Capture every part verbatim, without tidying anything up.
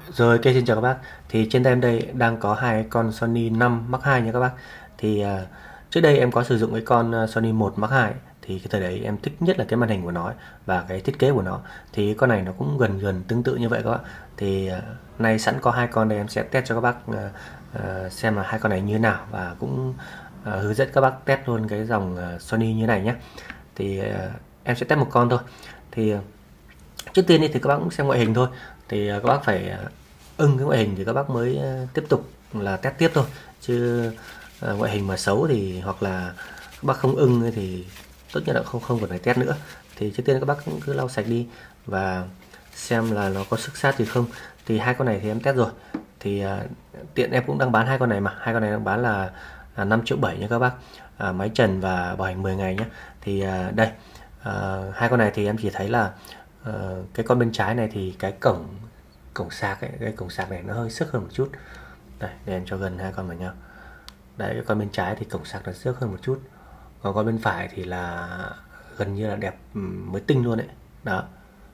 Rồi, ok, xin chào các bác. Thì trên tay em đây đang có hai con Sony năm Mark hai nha các bác. Thì à, trước đây em có sử dụng cái con à, Sony một Mark hai, thì cái thời đấy em thích nhất là cái màn hình của nó ấy, và cái thiết kế của nó. Thì cái con này nó cũng gần gần tương tự như vậy các bác. Thì à, nay sẵn có hai con đây, em sẽ test cho các bác à, à, xem là hai con này như thế nào, và cũng à, hướng dẫn các bác test luôn cái dòng à, Sony như này nhé. Thì à, em sẽ test một con thôi. Thì à, trước tiên thì các bác cũng xem ngoại hình thôi. Thì à, các bác phải à, ưng cái ngoại hình thì các bác mới à, tiếp tục là test tiếp thôi, chứ à, ngoại hình mà xấu thì hoặc là các bác không ưng thì tốt nhất là không không cần phải test nữa. Thì trước tiên các bác cũng cứ lau sạch đi và xem là nó có xước sát gì không. Thì hai con này thì em test rồi. Thì à, tiện em cũng đang bán hai con này, mà hai con này đang bán là à, năm triệu bảy nha các bác, à, máy trần và bảo hành mười ngày nhé. Thì à, đây, à, hai con này thì em chỉ thấy là Ờ, cái con bên trái này thì cái cổng cổng sạc ấy, cái cổng sạc này nó hơi xước hơn một chút. Đây, để em cho gần hai con vào nhau. Đấy, cái con bên trái thì cổng sạc nó xước hơn một chút. Còn con bên phải thì là gần như là đẹp mới tinh luôn đấy. Đó.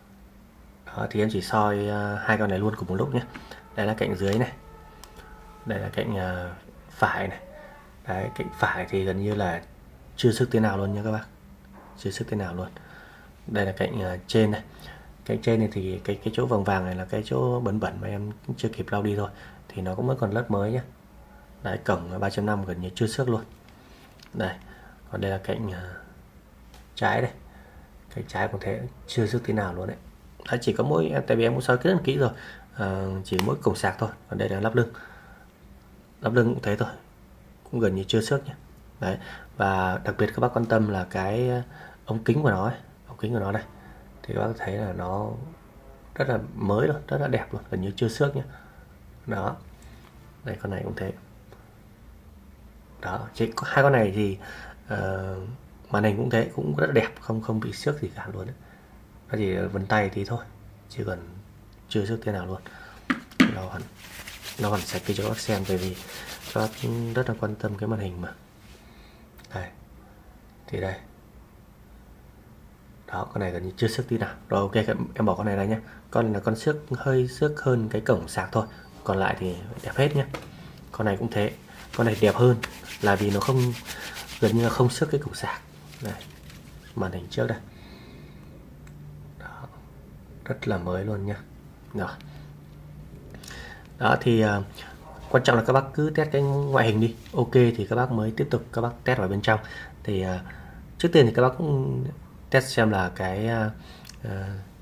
Đó thì em chỉ soi uh, hai con này luôn cùng một lúc nhé. Đây là cạnh dưới này. Đây là cạnh uh, phải này. Đấy, cạnh phải thì gần như là chưa xước thế nào luôn nha các bác. Chưa xước thế nào luôn. Đây là cạnh uh, trên này. Cạnh trên này thì cái cái chỗ vàng vàng này là cái chỗ bẩn bẩn mà em chưa kịp lau đi thôi, thì nó cũng vẫn còn lớp mới nhé. Đấy, cổng ba chấm năm gần như chưa xước luôn. Đây, còn đây là cạnh uh, trái đây. Cạnh trái cũng thế, chưa xước tí nào luôn đấy. Đấy, chỉ có mỗi, tại vì em cũng soi rất là kỹ rồi, à, chỉ mỗi cổng sạc thôi. Còn đây là lắp lưng. Lắp lưng cũng thế thôi, cũng gần như chưa xước nhé. Đấy, và đặc biệt các bác quan tâm là cái ống kính của nó ấy, ống kính của nó đây. Thì các bác thấy là nó rất là mới luôn, rất là đẹp luôn, gần như chưa xước nhé. Đó, đây con này cũng thế. Đó, chỉ có hai con này thì uh, màn hình cũng thế, cũng rất là đẹp, không không bị xước gì cả luôn đấy. Nó chỉ vân tay tí thôi, chứ còn chưa xước thế nào luôn. Nó hẳn nó hẳn sạch kia cho các bác xem, tại vì các bác rất là quan tâm cái màn hình mà. Đây, thì đây. Đó, con này gần như chưa xước tí nào. Rồi, ok, em bỏ con này ra nhé. Con này là con xước hơi xước hơn cái cổng sạc thôi, còn lại thì đẹp hết nhé. Con này cũng thế, con này đẹp hơn là vì nó không, gần như là không xước cái cổng sạc. Đây, màn hình trước đây. Đó, rất là mới luôn nhá. Rồi. Đó thì uh, quan trọng là các bác cứ test cái ngoại hình đi. Ok thì các bác mới tiếp tục các bác test vào bên trong. Thì uh, trước tiên thì các bác cũng test xem là cái uh, uh,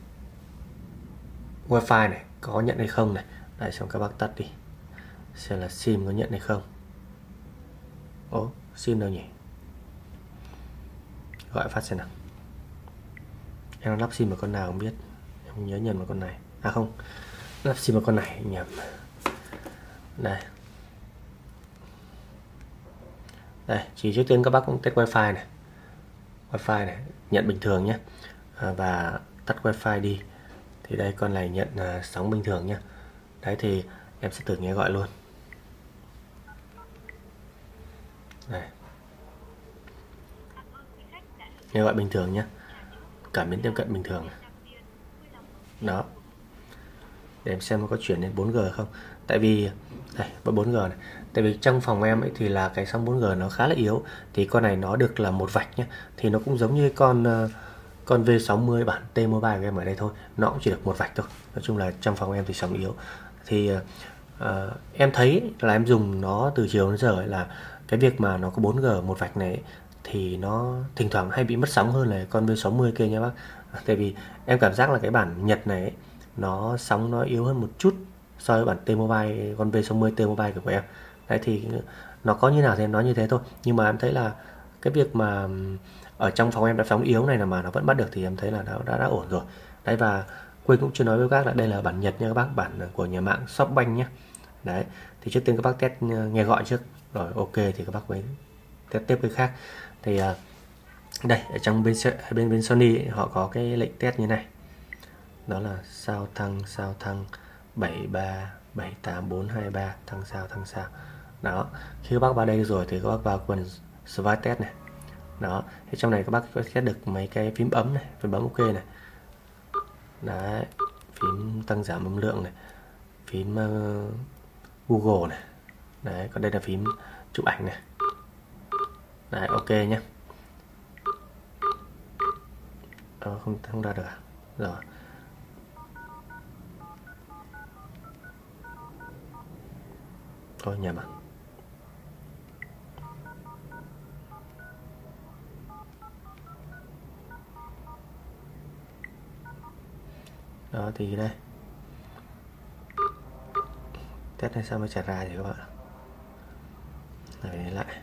wifi này có nhận hay không này. Đấy, xong các bác tắt đi, xem là sim có nhận hay không. Ố, sim đâu nhỉ? Gọi phát xem nào. Em lắp sim vào con nào không biết, em nhớ nhầm vào con này. À không, lắp sim vào con này nhầm. Đây. Đây, chỉ trước tiên các bác cũng test wifi này. Wifi này nhận bình thường nhé, à, và tắt wifi đi. Thì đây, con này nhận uh, sóng bình thường nhé. Đấy thì em sẽ thử nghe gọi luôn. Đây, nghe gọi bình thường nhé, cảm biến tiếp cận bình thường. Đó, để em xem nó có chuyển đến bốn G không. Tại vì đây, có bốn G này. Tại vì trong phòng em ấy thì là cái sóng bốn G nó khá là yếu, thì con này nó được là một vạch nhé. Thì nó cũng giống như con uh, con V sáu mươi bản T-Mobile của em ở đây thôi, nó cũng chỉ được một vạch thôi. Nói chung là trong phòng em thì sóng yếu. Thì uh, em thấy là em dùng nó từ chiều đến giờ ấy, là cái việc mà nó có bốn G một vạch này ấy, thì nó thỉnh thoảng hay bị mất sóng hơn là con V sáu mươi kia nha bác. Tại vì em cảm giác là cái bản Nhật này ấy, nó sóng nó yếu hơn một chút so với bản T-Mobile, con V sáu mươi T-Mobile của em. Đấy thì nó có như nào thì em nói như thế thôi. Nhưng mà em thấy là cái việc mà ở trong phòng em đã sóng yếu này là mà nó vẫn bắt được thì em thấy là nó đã, đã ổn rồi. Đấy, và quên cũng chưa nói với các bác là đây là bản Nhật nha các bác, bản của nhà mạng Shopbank nhé. Đấy, thì trước tiên các bác test nghe gọi trước, rồi ok thì các bác mới test tiếp cái khác. Thì đây, ở trong bên bên bên Sony họ có cái lệnh test như này. Đó là sao thăng sao thăng bảy ba bảy tám bốn hai ba, thăng sao thăng sao. Đó, khi các bác vào đây rồi thì các bác vào phần Swipe test này. Đó, thì trong này các bác có test được mấy cái phím bấm này, phím bấm ok này. Đấy, phím tăng giảm âm lượng này, phím uh, Google này. Đấy, còn đây là phím chụp ảnh này. Đấy, ok nhé. Ờ, không không ra được à? Rồi. Thôi nhầm à. Đó thì đây. Test này sao mới trả ra thì các bạn. Này lại.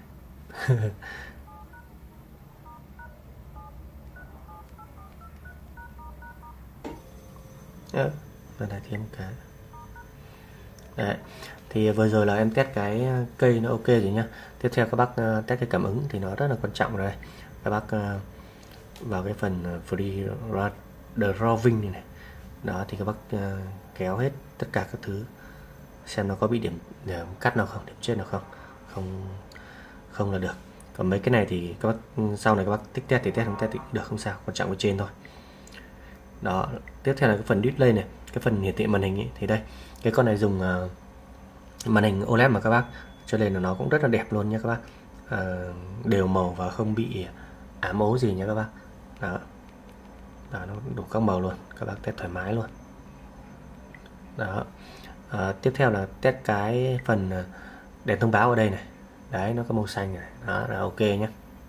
Đó, lần này thêm cái. Đấy. Thì vừa rồi là em test cái cây nó ok rồi nhá. Tiếp theo các bác uh, test cái cảm ứng thì nó rất là quan trọng rồi đây. Các bác uh, vào cái phần free drawing này, này. Đó thì các bác uh, kéo hết tất cả các thứ xem nó có bị điểm, điểm cắt nào không, điểm chết nào không. Không không là được. Còn mấy cái này thì các bác sau này các bác tích test thì test không test thì được, không sao, quan trọng ở trên thôi. Đó, tiếp theo là cái phần display này, cái phần hiển thị màn hình ấy, thì đây cái con này dùng uh, màn hình ô led mà các bác, cho nên là nó cũng rất là đẹp luôn nha các bác. Uh, đều màu và không bị ám ố gì nha các bác. Đó. Đó, nó đủ các màu luôn, các bác test thoải mái luôn. Đó. Uh, tiếp theo là test cái phần đèn thông báo ở đây này. Đấy, nó có màu xanh này. Đó là ok nhé.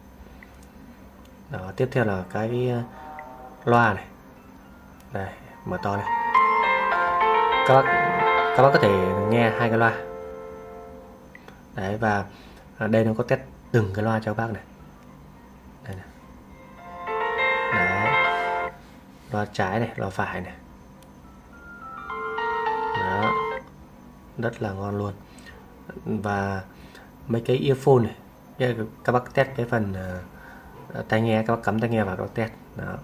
Đó, tiếp theo là cái loa này. Đây, mở to này. Các bác các bác có thể nghe hai cái loa. Đấy, và ở đây nó có test từng cái loa cho các bác này. Đây này. Đấy. Loa trái này, loa phải này. Đó. Rất là ngon luôn. Và mấy cái earphone này, các bác test cái phần uh, tai nghe, các bác cắm tai nghe vào các bác test. Đó.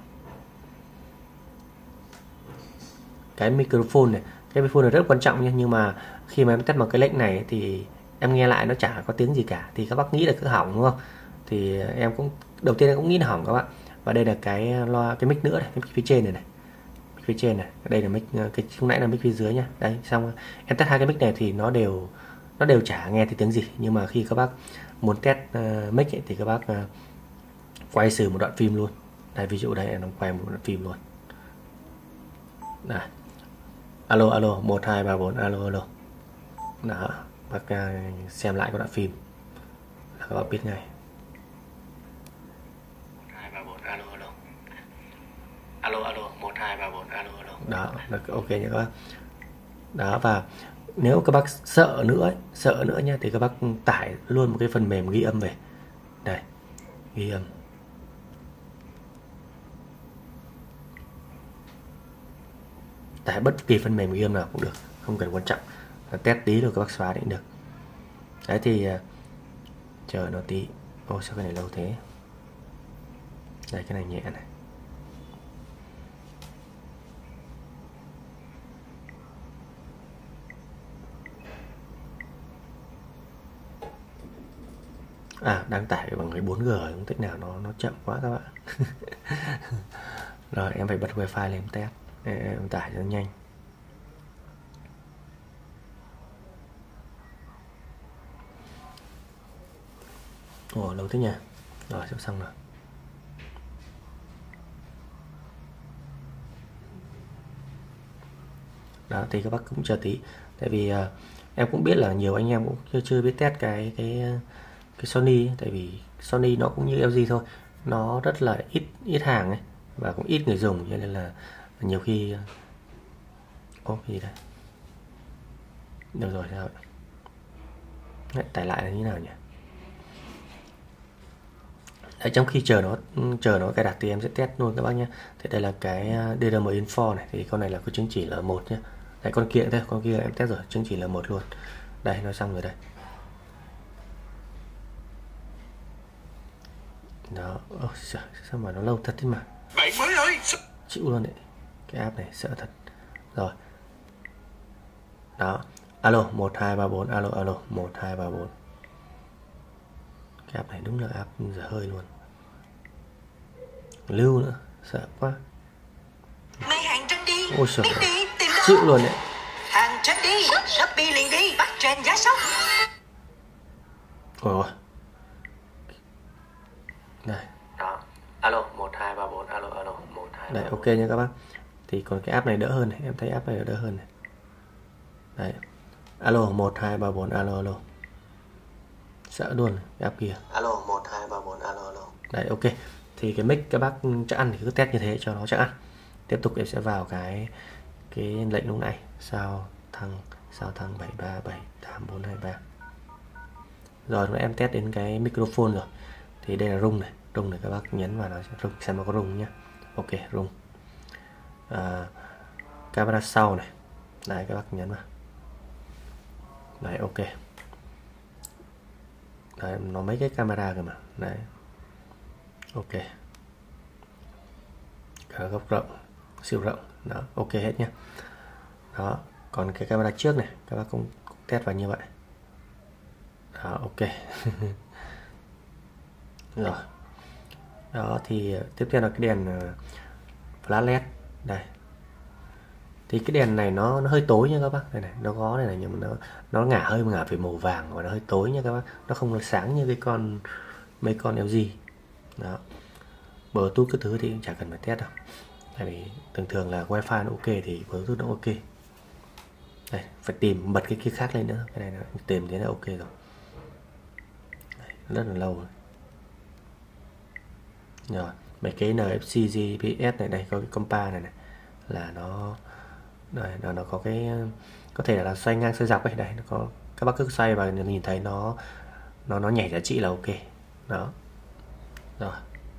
Cái microphone này, cái microphone này rất quan trọng nha, nhưng mà khi mà em test bằng cái lệnh này thì em nghe lại nó chả có tiếng gì cả, thì các bác nghĩ là cứ hỏng đúng không? Thì em cũng đầu tiên em cũng nghĩ là hỏng các bạn. Và đây là cái loa, cái mic nữa này, cái mic phía trên này này, mic phía trên này, đây là mic, cái lúc nãy là mic phía dưới nhá. Đây, xong em test hai cái mic này thì nó đều nó đều chả nghe thấy tiếng gì, nhưng mà khi các bác muốn test uh, mic ấy, thì các bác uh, quay xử một đoạn phim luôn. Đây, ví dụ đây em quay một đoạn phim luôn. Đây. Alo alo một hai ba bốn alo alo. Đó, bác uh, xem lại cái đoạn phim là các bác biết ngay. một hai ba bốn alo alo. Alo alo một hai ba bốn alo alo. Đó, là ok nha các bác. Đó, và nếu các bác sợ nữa ấy, sợ nữa nha, thì các bác tải luôn một cái phần mềm ghi âm về. Đây, ghi âm. Tải bất kỳ phần mềm ghi âm nào cũng được, không cần quan trọng. Test tí rồi các bác xóa định được. Đấy thì uh, chờ nó tí. Ôi sao cái này lâu thế. Đây, cái này nhẹ này. À, đang tải bằng cái bốn G, không thích nào nó nó chậm quá các bạn. Rồi em phải bật wifi lên em test, em tải cho nhanh. Ồ, lâu thế nhỉ. Rồi, sắp xong rồi. Đó, thì các bác cũng chờ tí. Tại vì uh, em cũng biết là nhiều anh em cũng chưa, chưa biết test cái cái cái Sony ấy. Tại vì Sony nó cũng như lờ giê thôi, nó rất là ít ít hàng ấy, và cũng ít người dùng, cho nên là nhiều khi ô gì đây, được rồi sao vậy? Tải lại là như nào nhỉ? Đấy, trong khi chờ nó chờ nó cài đặt thì em sẽ test luôn các bác nhé. Thì đây là cái đê rờ em Info này, thì con này là cái chứng chỉ L một nhé. Đấy, con kia đây, con kia em test rồi, chứng chỉ L một luôn. Đây, nó xong rồi đây. Đó, ôi giời, sao mà nó lâu thật thế mà. Bạn mới ơi, chịu luôn đấy. Cái app này sợ thật. Rồi. Đó. Alo một hai ba bốn, alo alo một hai ba bốn. Cái app này đúng là app dở hơi luôn. Lưu nữa, sợ quá. Ôi trời ơi, chịu luôn đấy. trend đi, Shopee liền đi, bắt trend giá sốc. Ôi ôi. Đây. Đó. Alo, một hai ba bốn, alo alo, một hai. Đấy, ok nha các bác. Thì còn cái app này đỡ hơn này, em thấy app này đỡ hơn này. Đấy. Alo một hai ba bốn, alo alo. Sợ luôn cái app kia. Alo một hai ba bốn, alo alo. Đấy, ok. Thì cái mic các bác chắc ăn thì cứ test như thế cho nó chắc ăn. Tiếp tục em sẽ vào cái cái lệnh lúc này, sao thăng sao thăng bảy ba bảy tám bốn hai ba. Rồi lúc em test đến cái microphone rồi. Thì đây là rung này, rung này các bác nhấn vào nó sẽ rung, xem nó có rung nhá. Ok, rung. À, camera sau này. Đấy các bác nhấn vào. Đấy, ok. Đấy, nó mấy cái camera cơ mà. Đấy. Ok. Cả góc rộng, siêu rộng. Đó, ok hết nhá. Đó, còn cái camera trước này các bác cũng, cũng test vào như vậy. Đó, ok. Rồi. Đó thì tiếp theo là cái đèn uh, flash led đây. Thì cái đèn này nó nó hơi tối nha các bác. Đây này, nó có đây này nhưng mà nó nó ngả hơi ngả về màu vàng và nó hơi tối nha các bác. Nó không sáng như cái con mấy con lờ giê. Đó. Bluetooth cái thứ thì cũng chả cần phải test đâu. Tại vì thường thường là wifi nó ok thì Bluetooth nó ok. Đây, phải tìm bật cái kia khác lên nữa. Cái này nó tìm thế là ok rồi. Đây, rất là lâu rồi. Rồi, mấy cái en ép xê giê pê ét này, đây có cái compa này này là nó đây, nó nó có cái có thể là xoay ngang xoay dọc ấy, đây nó có các bác cứ xoay và nhìn thấy nó nó nó nhảy giá trị là ok. Đó. Rồi.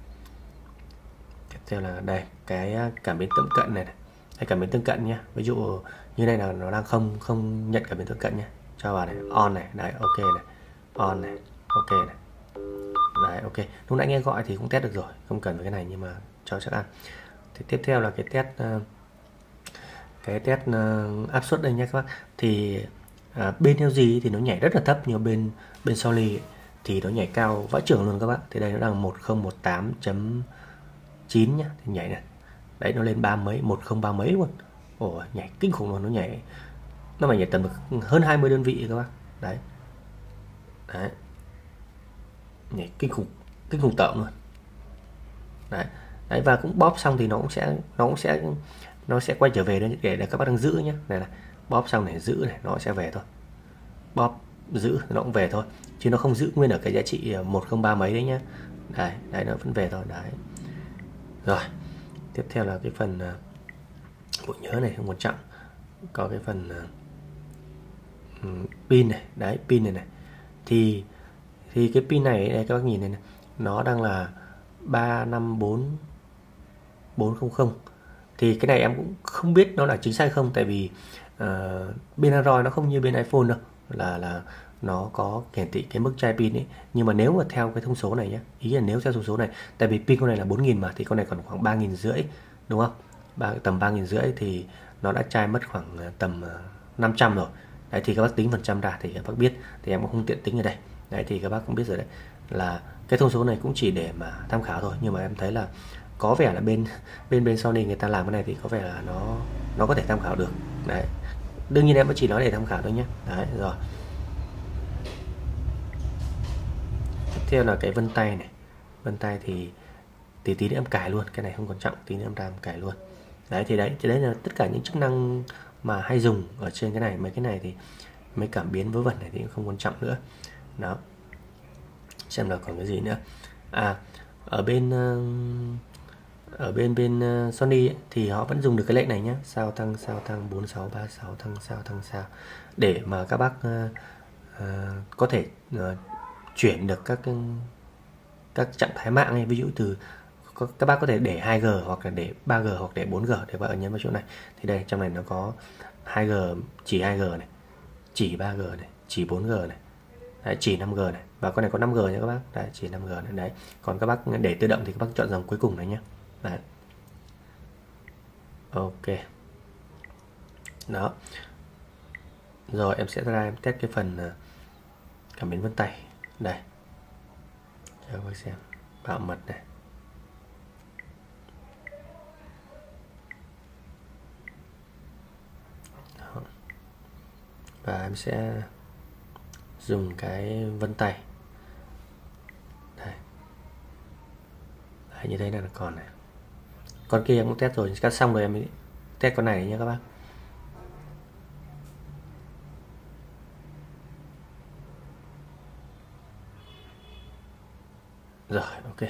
Tiếp theo là đây, cái cảm biến tương cận này, này. Đây, cảm biến tương cận nhá. Ví dụ như này là nó đang không không nhận cảm biến tương cận nhá. Cho vào này, on này, đấy ok này. On này, ok này. Đấy, ok. Lúc nãy nghe gọi thì cũng test được rồi, không cần phải cái này nhưng mà cho chắc ăn. Thì tiếp theo là cái test uh, cái test uh, áp suất đây nhé các bác. Thì uh, bên lờ giê thì nó nhảy rất là thấp, nhưng bên bên Sony thì nó nhảy cao vãi chưởng luôn các bác. Thì đây nó đang một không một tám chấm chín nhá, thì nhảy này. Đấy nó lên ba mấy, một không ba mấy luôn. Ồ, nhảy kinh khủng luôn, nó nhảy nó phải nhảy tầm hơn hai mươi đơn vị các bác. Đấy. Đấy. Nhảy kinh khủng, kinh khủng tợn luôn. Đấy. Đấy, và cũng bóp xong thì nó cũng sẽ nó cũng sẽ nó sẽ quay trở về để, để, để các bác đang giữ nhé. Này là bóp xong này, giữ này, nó sẽ về thôi. Bóp giữ nó cũng về thôi, chứ nó không giữ nguyên ở cái giá trị một không ba mấy đấy nhá. Đấy, đấy nó vẫn về thôi. Đấy. Rồi, tiếp theo là cái phần uh, bộ nhớ này không quan trọng. Có cái phần uh, pin này, đấy pin này này. Thì thì cái pin này đây các bác nhìn này, này nó đang là ba năm bốn bốn không không. Thì cái này em cũng không biết nó là chính xác không, tại vì uh, bên Android nó không như bên iPhone đâu, là là nó có hiển thị cái mức chai pin ấy. Nhưng mà nếu mà theo cái thông số này nhé, ý là nếu theo thông số này, tại vì pin con này là bốn nghìn mà, thì con này còn khoảng ba nghìn rưỡi đúng không? Ba, tầm ba nghìn rưỡi thì nó đã chai mất khoảng tầm uh, năm trăm rồi. Đấy thì các bác tính phần trăm ra thì các bác biết, thì em cũng không tiện tính ở đây. Đấy thì các bác cũng biết rồi đấy, là cái thông số này cũng chỉ để mà tham khảo thôi. Nhưng mà em thấy là có vẻ là bên bên bên Sony người ta làm cái này thì có vẻ là nó nó có thể tham khảo được. Đấy. Đương nhiên em chỉ nói để tham khảo thôi nhé. Đấy rồi. Tiếp theo là cái vân tay này. Vân tay thì tí tí nữa em cài luôn, cái này không quan trọng, tí nữa em làm cài luôn. Đấy thì đấy, thì đấy là tất cả những chức năng mà hay dùng ở trên cái này. Mấy cái này thì mấy cảm biến vớ vẩn này thì không quan trọng nữa. Đó. Xem là còn cái gì nữa. À, ở bên ở bên bên Sony ấy, thì họ vẫn dùng được cái lệnh này nhé, sao tăng sao tăng bốn sáu ba sáu thăng sao thăng sao, để mà các bác uh, uh, có thể uh, chuyển được các các trạng thái mạng ấy. Ví dụ từ các bác có thể để hai G hoặc là để ba G hoặc để bốn G, để các bạn nhấn vào chỗ này. Thì đây trong này nó có hai G, chỉ hai G này, chỉ ba G này, chỉ bốn G này. Đấy, chỉ năm G này, và con này có năm G nha các bác. Đấy, chỉ năm G này. Đấy. Còn các bác để tự động thì các bác chọn dòng cuối cùng này nhé. Đấy. Ok. Đó. Rồi em sẽ ra em test cái phần cảm biến vân tay. Đây. Cho các bác xem. Bảo mật này. Đó. và em sẽ dùng cái vân tay. Đây. Đấy, như thế này là còn này. Con kia em cũng test rồi, cắt xong rồi em mới test con này nhé các bác. Rồi, ok.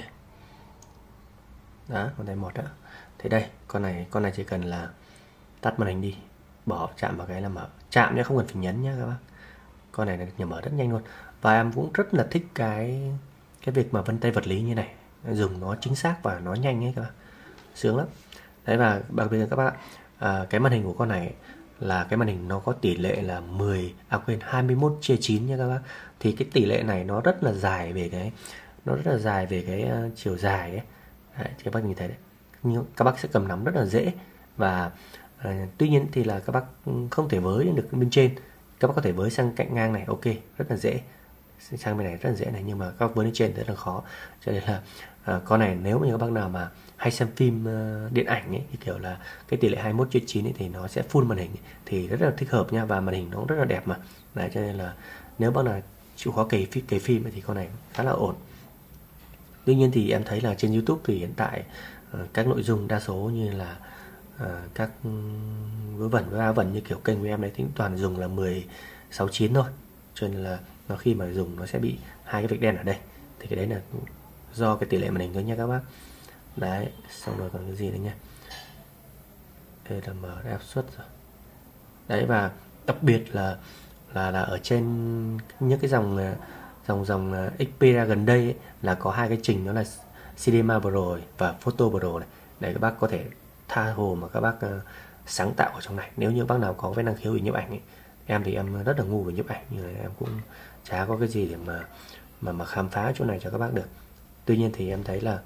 Đó, con này một đó. Thế đây, con này con này chỉ cần là tắt màn hình đi, bỏ chạm vào cái là mở. Chạm nhé, không cần phải nhấn nhé các bác. Con này là mở rất nhanh luôn. Và em cũng rất là thích cái cái việc mà vân tay vật lý như này, dùng nó chính xác và nó nhanh ấy các bác, sướng lắm. Đấy, và đặc biệt là các bác à, cái màn hình của con này là cái màn hình nó có tỷ lệ là mười à quên hai mươi mốt chia chín nha các bác. Thì cái tỷ lệ này nó rất là dài về cái nó rất là dài về cái uh, chiều dài ấy. Đấy, thì các bác nhìn thấy đấy, nhưng các bác sẽ cầm nắm rất là dễ. Và uh, tuy nhiên thì là các bác không thể với được bên trên, các bác có thể với sang cạnh ngang này, ok, rất là dễ, sang bên này rất là dễ này, nhưng mà các bác với lên trên rất là khó. Cho nên là uh, con này nếu mà các bác nào mà hay xem phim uh, điện ảnh ấy, thì kiểu là cái tỷ lệ hai mươi mốt chia chín ấy, thì nó sẽ full màn hình ấy, thì rất là thích hợp nha, và màn hình nó cũng rất là đẹp mà. Đấy, cho nên là nếu bác nào chịu khó cày phim, cày phim ấy, thì con này khá là ổn. Tuy nhiên thì em thấy là trên YouTube thì hiện tại uh, các nội dung đa số như là uh, các vớ vẩn và vẩn như kiểu kênh của em đấy thì toàn dùng là mười sáu chín thôi, cho nên là nó khi mà dùng nó sẽ bị hai cái vạch đen ở đây, thì cái đấy là do cái tỷ lệ màn hình thôi nha các bác. Đấy, xong rồi còn cái gì nữa nha, đây là mở áp suất rồi. Đấy, và đặc biệt là là là ở trên những cái dòng dòng dòng Xperia gần đây ấy, là có hai cái trình, đó là Cinema Pro và Photo Pro này. Để các bác có thể tha hồ mà các bác uh, sáng tạo ở trong này. Nếu như bác nào có cái năng khiếu về nhiếp ảnh ấy, em thì em rất là ngu về nhiếp ảnh, nhưng mà em cũng chả có cái gì để mà mà mà khám phá chỗ này cho các bác được. Tuy nhiên thì em thấy là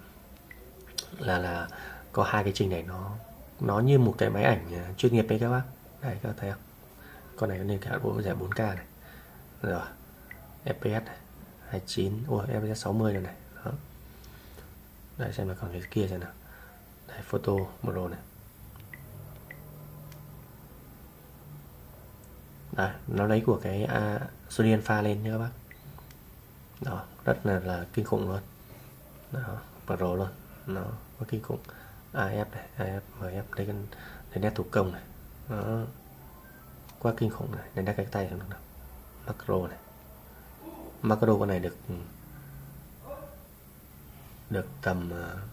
là là có hai cái trình này nó nó như một cái máy ảnh uh, chuyên nghiệp đấy các bác. Đấy, các bác thấy không? Con này nên cả bộ giải bốn K này. Rồi. ép pê ét này, hai mươi chín, ủa ép pê ét sáu mươi này này. Đó. Đây, xem là còn cái kia xem nào. Đây, Photo Pro này. Đấy, nó lấy của cái uh, Sony Alpha lên nha các bác. Đó, rất là là kinh khủng luôn. Đó, Pro luôn. Nó có kinh khủng. a ép này, a ép, em ép, đây cái đây nét thủ công này. Đó. Quá kinh khủng này, đây là cái tay của nó. Macro này. Macro con này được được tầm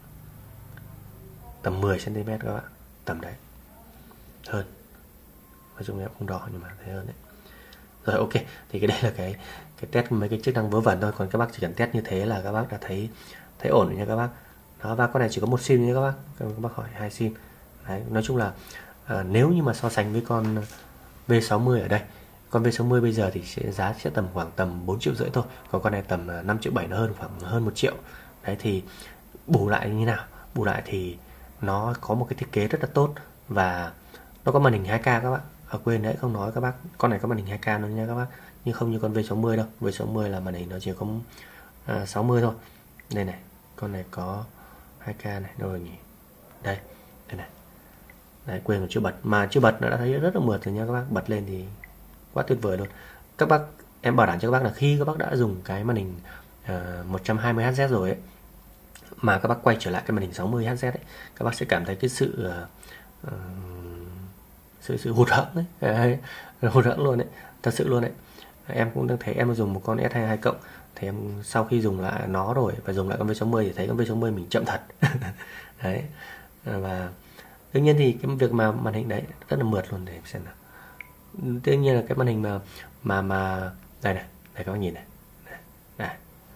tầm mười xăng ti mét các bạn, tầm đấy, hơn, nói chung em không đỏ nhưng mà thấy hơn đấy. Rồi, ok, thì cái đây là cái cái test mấy cái chức năng vớ vẩn thôi, còn các bác chỉ cần test như thế là các bác đã thấy thấy ổn rồi nha các bác. Đó, và con này chỉ có một sim nha các bác, các bác hỏi hai sim. Đấy, nói chung là à, nếu như mà so sánh với con V sáu mươi ở đây, con V sáu mươi bây giờ thì sẽ giá sẽ tầm khoảng tầm bốn triệu rưỡi thôi, còn con này tầm năm triệu bảy, nó hơn khoảng hơn một triệu. Đấy, thì bù lại như nào? Bù lại thì nó có một cái thiết kế rất là tốt, và nó có màn hình hai K các bác. À, quên đấy, không nói các bác, con này có màn hình hai K nữa nha các bác, nhưng không như con V sáu mươi đâu. V sáu mươi là màn hình nó chỉ có uh, sáu mươi thôi. Đây này, con này có hai K này, đâu rồi nhỉ? Đây, đây này. Đấy, quên còn chưa bật, mà chưa bật nó đã thấy rất là mượt rồi nha các bác. Bật lên thì quá tuyệt vời luôn. Các bác, em bảo đảm cho các bác là khi các bác đã dùng cái màn hình uh, một trăm hai mươi héc rồi ấy, mà các bác quay trở lại cái màn hình sáu mươi héc ấy, các bác sẽ cảm thấy cái sự uh, sự sự hụt hẫng đấy, đấy, hụt hẫng luôn đấy, thật sự luôn đấy. Em cũng đang thấy, em dùng một con S hai mươi hai cộng, thì em sau khi dùng lại nó rồi và dùng lại con V sáu mươi thì thấy con V sáu mươi mình chậm thật. Đấy, và đương nhiên thì cái việc mà màn hình đấy rất là mượt luôn, để xem nào. Đương nhiên là cái màn hình mà mà mà đây này, đây các bác nhìn này, đây, đây.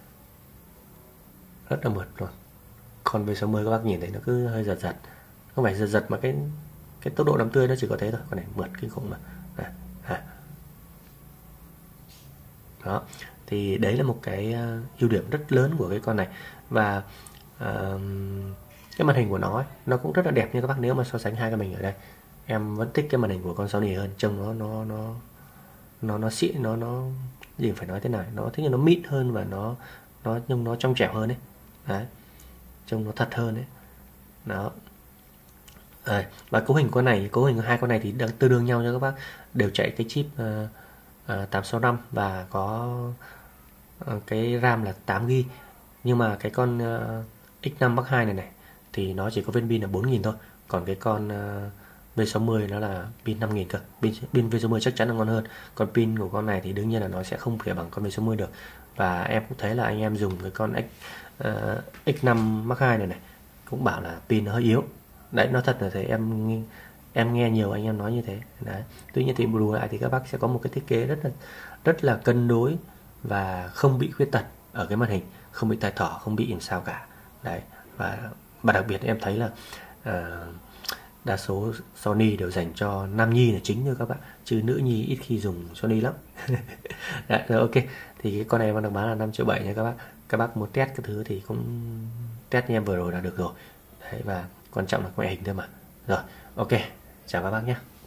Rất là mượt luôn. Còn V sáu mươi các bác nhìn thấy nó cứ hơi giật giật, không phải giật giật mà cái cái tốc độ đắm tươi nó chỉ có thế thôi, còn này mượt kinh khủng mà. À, à. Đó, thì đấy là một cái ưu điểm rất lớn của cái con này. Và uh, cái màn hình của nó ấy, nó cũng rất là đẹp nha các bác. Nếu mà so sánh hai cái màn hình ở đây, em vẫn thích cái màn hình của con Sony hơn, trông nó nó nó nó nó xịn, nó nó gì phải nói thế nào, nó thích là nó mịn hơn, và nó nó nhưng nó trong trẻo hơn đấy. Đấy, trông nó thật hơn đấy. Đó. À, và cấu hình con này, cấu hình hai con này thì đang tương đương nhau cho các bác, đều chạy cái chip uh, uh, tám sáu năm và có uh, cái RAM là tám gi ga bai. Nhưng mà cái con uh, X năm Mark hai này này thì nó chỉ có viên pin là bốn nghìn thôi. Còn cái con uh, V sáu mươi nó là pin năm nghìn cơ. Pin, pin V sáu mươi chắc chắn là ngon hơn. Còn pin của con này thì đương nhiên là nó sẽ không thể bằng con V sáu mươi được. Và em cũng thấy là anh em dùng cái con X, uh, X năm Mark hai này này cũng bảo là pin nó hơi yếu. Đấy, nó thật là thế, em em nghe nhiều anh em nói như thế. Đấy. Tuy nhiên thì bù lại thì các bác sẽ có một cái thiết kế rất là rất là cân đối và không bị khuyết tật ở cái màn hình, không bị tai thỏ, không bị làm sao cả. Đấy. Và và đặc biệt em thấy là uh, đa số Sony đều dành cho nam nhi là chính thôi các bạn, chứ nữ nhi ít khi dùng Sony lắm. Đấy, rồi ok, thì cái con này đang được bán là năm triệu bảy nha các bác. Các bác muốn test cái thứ thì cũng test như em vừa rồi là được rồi. Đấy, và quan trọng là ngoại hình thôi mà. Rồi ok, chào các bác nhé.